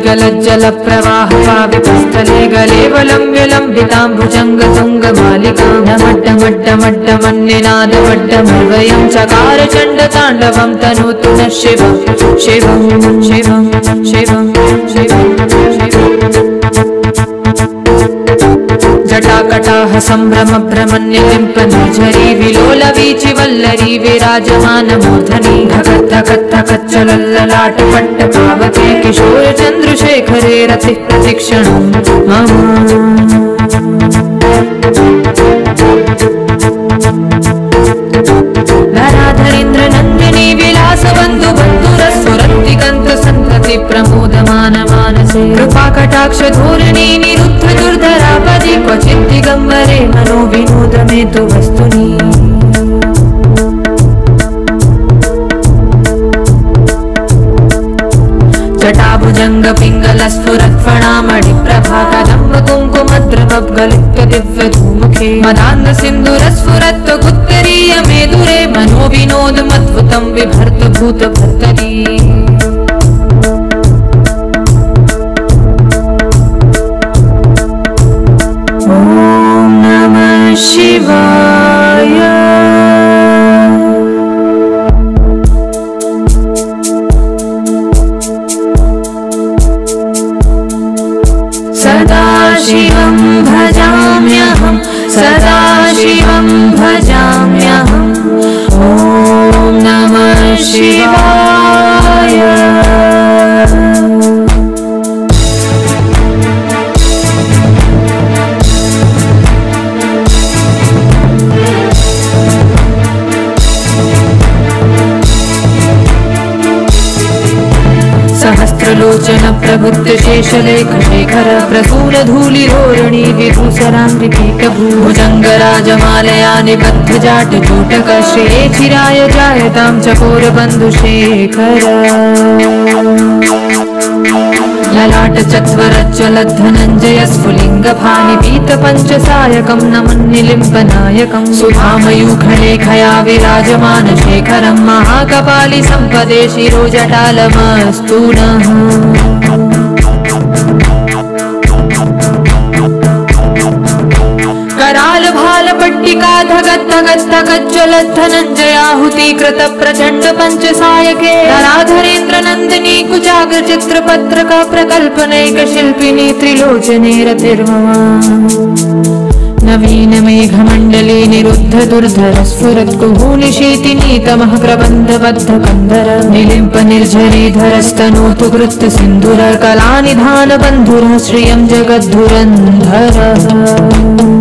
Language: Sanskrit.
गलज्जलप्रवाहपावितस्थले गलेवलम्ब्यलम्बिताम्बुजङ्गतुङ्गमालिका नमट्टमट्टमट्टमन्निनादमट्टमर्वयं चकार चण्डताण्डवं तनोतु नः शिवं शिवं शिवं शिवं शिवं जटाकटाह सम्भ्रम भ्रमन्यलिम्प निर्झरी विलोलवीचि वल्लरी विराजमानमूर्धनि धगत् धगत् धगच्चलल्ललाट पट्ट पावके किशोर चन्द्रशेखरे रतिः प्रतिक्षणं मम धराधरेन्द्र नन्दिनी विलासबन्धु बन्धुरस्फुरन्तिकन्त सन्तति प्रमोदमान मानसे कृपाकटाक्ष धोरणी निरुद्ध दुर्धरापदि क्वचित् दिगम्बरे मनो विनोदमे तु वस्तुनि जटाभुजंग पिंगल स्फुरत्फणामणि प्रभा कदम्ब कुङ्कुमद्रवगलिप्त दिव्य धूमुखे मदान्ध सिन्दूर स्फुरत्व गुत्तरीय मेदुरे मनो विनोद मद्भुतं बिभर्त भूत भर्तरी ॐ नमः शिवाय सदाशिवं भजाम्यहं सदाशिवं भजाम्यहम् ॐ नमः शिवाय सहस्रलोचन प्रबुद्ध शेषलेख शेखर प्रसून धूलिरोहिणी विभूसराङ्गिपीठभुजङ्गराजमालया निबद्ध जाट चोटक श्रेये चिराय जायतां चकोर बन्धु शेखर ललाट चत्वरज्ज्वलद्धनञ्जय स्फुलिङ्गफानि पीत पञ्चसायकं नमन्निलिम्बनायकं सुधामयूखलेखया विराजमान शेखरं महाकपालि सम्पदे शिरोजटालमस्तु नः कराल भाल पट्टिका धगत् धगत् धगज्ज्वलद्धनञ्जयाहुतीकृत प्रचण्ड पञ्चसायके धराधरेन्द्र नन्दिनी कुचाग्र चित्रपत्रक प्रकल्पनैक शिल्पिनी त्रिलोचने रतिर्मम नवीन मेघमण्डली निरुद्ध दुर्धर स्फुरत् कुहूनिशीतिनी तमः प्रबन्धबद्ध कन्धर निलिम्प निर्झरीधरस्तनोतु कृत्त सिन्धुर कलानिधान बन्धुरः श्रियं जगद्धुरन्धरः